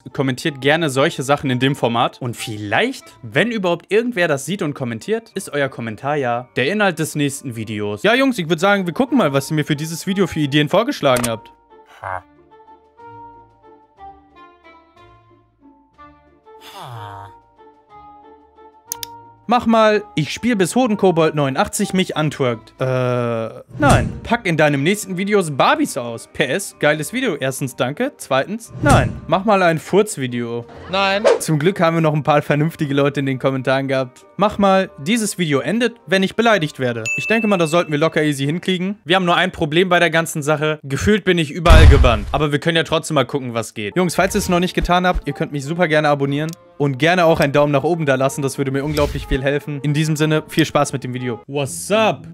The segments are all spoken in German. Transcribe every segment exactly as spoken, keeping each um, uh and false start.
kommentiert gerne solche Sachen in dem Format. Und vielleicht, wenn überhaupt irgendwer das sieht und kommentiert, ist euer Kommentar ja der Inhalt des nächsten Videos. Ja, Jungs, ich würde sagen, wir gucken mal, was ihr mir für dieses Video für Ideen vorgeschlagen habt. Ha. Mach mal, ich spiele bis Hodenkobold neunundachtzig mich antworkt. Äh, nein. Pack in deinem nächsten Videos Barbies aus. P S, geiles Video. Erstens, danke. Zweitens, nein. Mach mal ein Furzvideo. Nein. Zum Glück haben wir noch ein paar vernünftige Leute in den Kommentaren gehabt. Mach mal, dieses Video endet, wenn ich beleidigt werde. Ich denke mal, das sollten wir locker easy hinkriegen. Wir haben nur ein Problem bei der ganzen Sache. Gefühlt bin ich überall gebannt. Aber wir können ja trotzdem mal gucken, was geht. Jungs, falls ihr es noch nicht getan habt, ihr könnt mich super gerne abonnieren. Und gerne auch einen Daumen nach oben da lassen, das würde mir unglaublich viel helfen. In diesem Sinne, viel Spaß mit dem Video. What's up?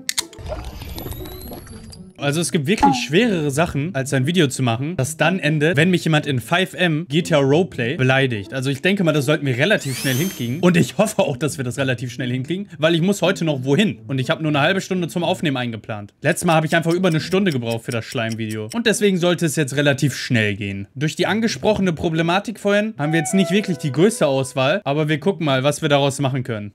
Also es gibt wirklich schwerere Sachen, als ein Video zu machen, das dann endet, wenn mich jemand in fünf M G T A Roleplay beleidigt. Also ich denke mal, das sollten wir relativ schnell hinkriegen. Und ich hoffe auch, dass wir das relativ schnell hinkriegen, weil ich muss heute noch wohin. Und ich habe nur eine halbe Stunde zum Aufnehmen eingeplant. Letztes Mal habe ich einfach über eine Stunde gebraucht für das Schleimvideo. Und deswegen sollte es jetzt relativ schnell gehen. Durch die angesprochene Problematik vorhin haben wir jetzt nicht wirklich die größte Auswahl, aber wir gucken mal, was wir daraus machen können.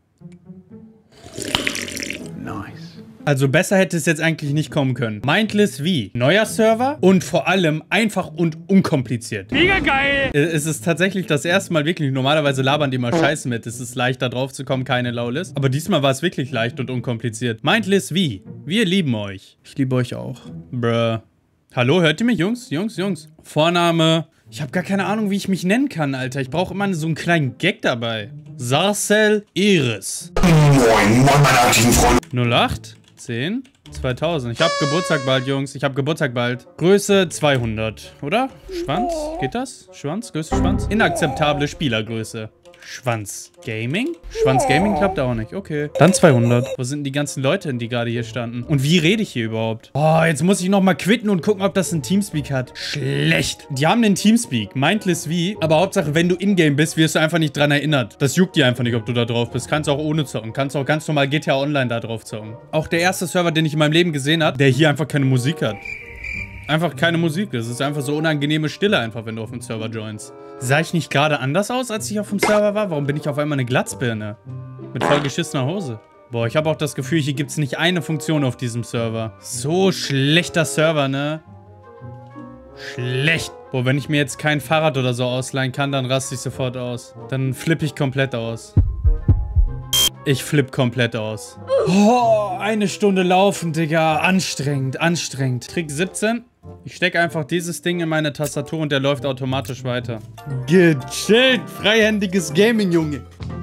Nice. Also besser hätte es jetzt eigentlich nicht kommen können. Mindless V. Neuer Server und vor allem einfach und unkompliziert. Mega geil! Es ist tatsächlich das erste Mal wirklich, normalerweise labern die immer Scheiße mit. Es ist leicht da drauf zu kommen, keine Lowlist. Aber diesmal war es wirklich leicht und unkompliziert. Mindless V. Wir lieben euch. Ich liebe euch auch. Bruh. Hallo, hört ihr mich, Jungs? Jungs, Jungs. Vorname. Ich habe gar keine Ahnung, wie ich mich nennen kann, Alter. Ich brauche immer so einen kleinen Gag dabei. Sarcel Iris. Moin, moin, meine aktiven Freunde. null acht zehn zweitausend. Ich habe Geburtstag bald, Jungs. Ich habe Geburtstag bald. Größe zweihundert, oder? Schwanz? Geht das? Schwanz? Größe Schwanz? Inakzeptable Spielergröße. Schwanz Gaming? Schwanz Gaming klappt auch nicht. Okay. Dann zweihundert. Wo sind die ganzen Leute, die gerade hier standen? Und wie rede ich hier überhaupt? Oh, jetzt muss ich nochmal quitten und gucken, ob das einen Teamspeak hat. Schlecht. Die haben den Teamspeak. Mindless V. Aber Hauptsache, wenn du in-game bist, wirst du einfach nicht dran erinnert. Das juckt dir einfach nicht, ob du da drauf bist. Kannst auch ohne zocken. Kannst auch ganz normal G T A Online da drauf zocken. Auch der erste Server, den ich in meinem Leben gesehen habe, der hier einfach keine Musik hat. Einfach keine Musik. Das ist einfach so unangenehme Stille einfach, wenn du auf dem Server joinst. Sah ich nicht gerade anders aus, als ich auf dem Server war? Warum bin ich auf einmal eine Glatzbirne? Mit voll geschissener Hose. Boah, ich habe auch das Gefühl, hier gibt es nicht eine Funktion auf diesem Server. So schlechter Server, ne? Schlecht. Boah, wenn ich mir jetzt kein Fahrrad oder so ausleihen kann, dann raste ich sofort aus. Dann flippe ich komplett aus. Ich flippe komplett aus. Oh, eine Stunde laufen, Digga. Anstrengend, anstrengend. Trick siebzehn. Ich stecke einfach dieses Ding in meine Tastatur und der läuft automatisch weiter. Gechillt. Freihändiges Gaming, Junge.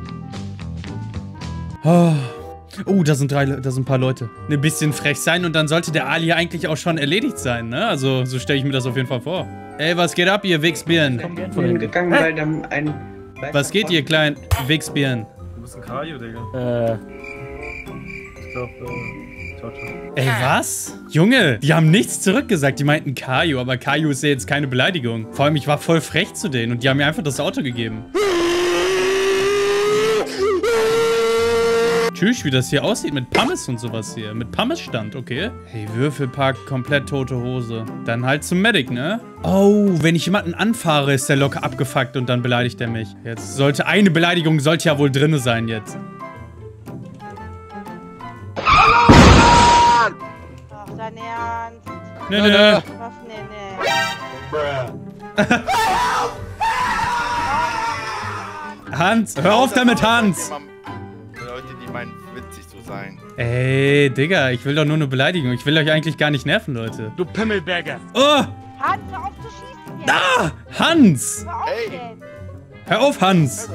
Oh. Oh, da sind drei, da sind ein paar Leute. Ein bisschen frech sein und dann sollte der Ali eigentlich auch schon erledigt sein, ne? Also, so stelle ich mir das auf jeden Fall vor. Ey, was geht ab, ihr Wichsbirnen? Ich bin vorhin gegangen, weil dann ein... Was geht, ihr kleinen Wichsbirnen? Du bist ein Kajo, Digga. Äh. Ich glaub, äh, ciao, ciao. Ey, was? Junge, die haben nichts zurückgesagt. Die meinten Kajo, aber Kajo ist ja jetzt keine Beleidigung. Vor allem, ich war voll frech zu denen und die haben mir einfach das Auto gegeben. Tschüss, wie das hier aussieht mit Pommes und sowas hier. Mit Pommesstand, okay. Hey, Würfelpark, komplett tote Hose. Dann halt zum Medic, ne? Oh, wenn ich jemanden anfahre, ist der locker abgefuckt und dann beleidigt er mich. Jetzt sollte eine Beleidigung, sollte ja wohl drinne sein jetzt. Ach, dein Ernst? Nö, nö, nö. Was? Nee, nee. Hans, hör auf damit, Hans. Leute, die meinen, witzig zu sein. Ey, Digga, ich will doch nur eine Beleidigung. Ich will euch eigentlich gar nicht nerven, Leute. Du Pimmelberger. Oh! Hans, hör auf zu schießen jetzt. Ah! Hans! Hör auf Hey. jetzt. Hör auf, Hans!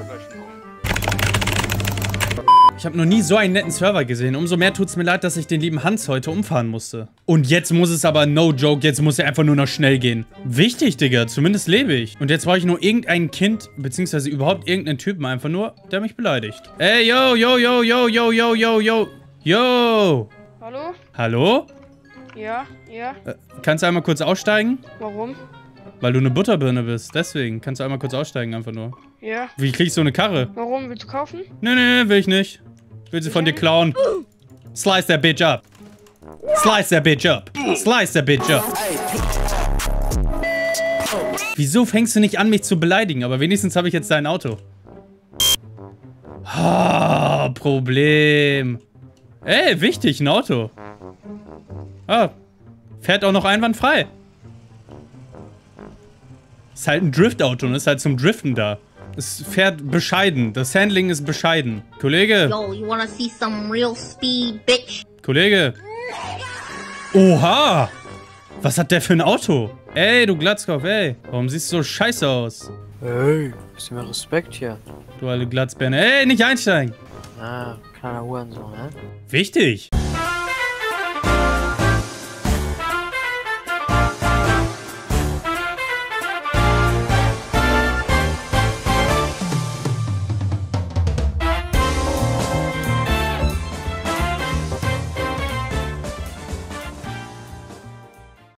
Ich habe noch nie so einen netten Server gesehen. Umso mehr tut's mir leid, dass ich den lieben Hans heute umfahren musste. Und jetzt muss es aber, no joke, jetzt muss er einfach nur noch schnell gehen. Wichtig, Digga, zumindest lebe ich. Und jetzt brauche ich nur irgendein Kind, beziehungsweise überhaupt irgendeinen Typen einfach nur, der mich beleidigt. Ey, yo, yo, yo, yo, yo, yo, yo, yo, yo. Hallo? Hallo? Ja, ja. Äh, kannst du einmal kurz aussteigen? Warum? Weil du eine Butterbirne bist, deswegen. Kannst du einmal kurz aussteigen, einfach nur. Ja. Wie kriegst du eine Karre? Warum? Willst du kaufen? Nee, nee, nee, will ich nicht. Will sie von dir klauen. Slice that bitch up. Slice that bitch up. Slice that bitch up. Wieso fängst du nicht an, mich zu beleidigen? Aber wenigstens habe ich jetzt dein Auto. Ah, Problem. Ey, wichtig, ein Auto. Ah, fährt auch noch einwandfrei. Ist halt ein Driftauto und ist halt zum Driften da. Es fährt bescheiden. Das Handling ist bescheiden. Kollege. Yo, you wanna see some real speed, bitch? Kollege. Oha. Was hat der für ein Auto? Ey, du Glatzkopf, ey. Warum siehst du so scheiße aus? Hey, bisschen mehr Respekt hier. Du alte Glatzbirne. Ey, nicht einsteigen. Ah, kleiner Hurensohn, ne? Wichtig.